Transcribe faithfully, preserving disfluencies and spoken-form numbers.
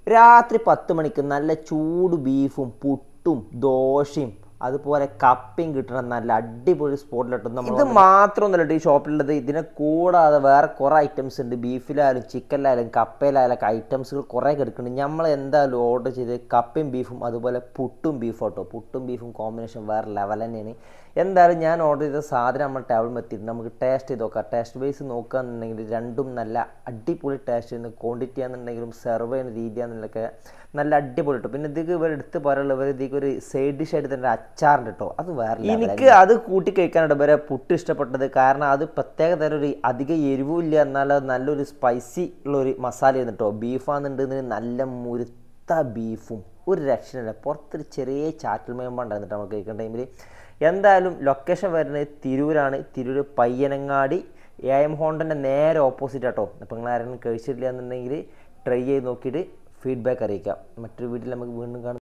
രാത്രി പത്ത് മണിക്ക് നല്ല ചൂട് ബീഫും പുട്ടും ദോശയും അതുപോലെ കപ്പയും കിട്ടുന്ന നല്ല അടിപൊളി സ്പോട്ടിലിട്ടും ഇത് മാത്രമൊന്നുമല്ല ഈ ഷോപ്പിലുള്ളത്. ഇതിനെ കൂടാതെ വേറെ കുറേ ഐറ്റംസ് ഉണ്ട്. ബീഫിലായാലും ചിക്കനിലായാലും കപ്പയിലായാലും ഐറ്റംസുകൾ കുറേ കിടക്കുന്നുണ്ട്. നമ്മൾ എന്തായാലും ഓർഡർ ചെയ്ത് കപ്പയും ബീഫും അതുപോലെ പുട്ടും ബീഫും കേട്ടോ. പുട്ടും ബീഫും കോമ്പിനേഷൻ വേറെ ലെവൽ തന്നെയാണ്. എന്തായാലും ഞാൻ ഓർഡർ ചെയ്ത സാധനം നമ്മൾ ടേബിളിൽ എത്തിയിട്ടുണ്ട്. നമുക്ക് ടേസ്റ്റ് ചെയ്ത് നോക്കാം. ടേസ്റ്റ് വൈസ് നോക്കുകയാണെന്നുണ്ടെങ്കിൽ രണ്ടും നല്ല അടിപൊളി ടേസ്റ്റ് ചെയ്യുന്ന ക്വാണ്ടിറ്റി ആണെന്നുണ്ടെങ്കിലും സെർവ് ചെയ്യുന്ന രീതിയാണെന്നുള്ളതൊക്കെ നല്ല അടിപൊളി കേട്ടോ. പിന്നെ ഇതിക്ക് ഇവർ എടുത്ത് പറയാനുള്ള ഇവർ ഇതിക്ക് ഒരു സൈഡ് ഡിഷ് ആയിട്ട് തന്നെ അച്ചാറുണ്ട് കേട്ടോ. അത് വേറെ എനിക്ക് അത് കൂട്ടി കഴിക്കാനായിട്ട് ഇവരെ പുട്ട് ഇഷ്ടപ്പെട്ടത്. കാരണം അത് പ്രത്യേക തരം ഒരു അധികം എരിവും ഇല്ല, എന്നാൽ നല്ലൊരു സ്പൈസി ഉള്ളൊരു മസാല ആയിരുന്നു കേട്ടോ. ബീഫാണെന്നുണ്ടെങ്കിൽ നല്ല മുരുത്ത ബീഫും ഒരു രക്ഷയില്ല. പുറത്തൊരു ചെറിയ ചാറ്റൽ മേമ്പ ഉണ്ടായിരുന്നു നമുക്ക് കഴിക്കുന്ന ടൈമിൽ. എന്തായാലും ലൊക്കേഷൻ വരുന്നത് തിരൂരാണ്. തിരൂർ പയ്യനങ്ങാടി എ എം ഹോണ്ടൻ്റെ നേരെ ഓപ്പോസിറ്റ് ആട്ടോ. അപ്പോൾ നിങ്ങൾ ആരെങ്കിലും കഴിച്ചിട്ടില്ല എന്നുണ്ടെങ്കിൽ ട്രൈ ചെയ്ത് നോക്കിയിട്ട് ഫീഡ്ബാക്ക് അറിയിക്കാം. മറ്റൊരു വീഡിയോയിൽ നമുക്ക് വീണ്ടും കാണാം.